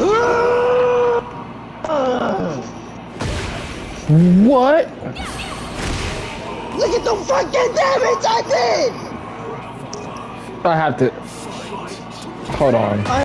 What? Look at the fucking damage I did! I have to. Hold on.